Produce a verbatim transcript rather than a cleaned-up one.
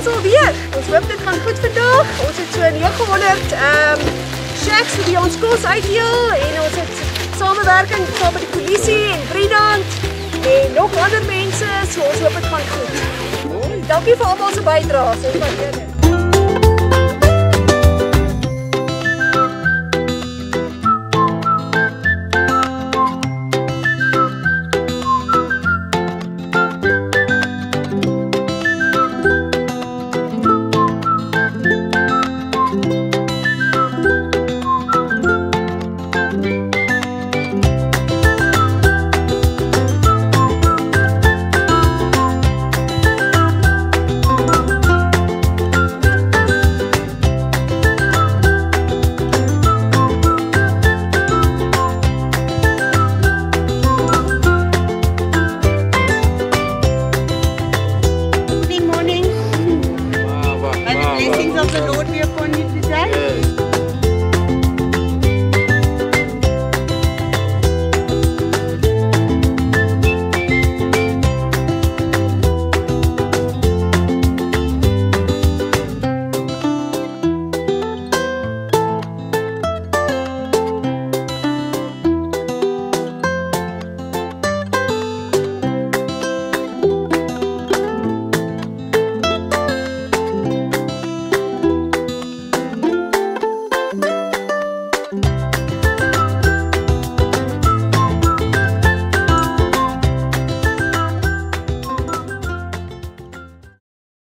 ons alweer. Ons hoop dit gaan goed vandag. Ons het so negenhonderd ehm um, shacks vir ons kos uitdeel en ons het samewerking saam met die polisie en Vriendant en nog ander mense, so ons hoop dit gaan goed. Dankie vir almal se bydraes. Ons waardeer dit.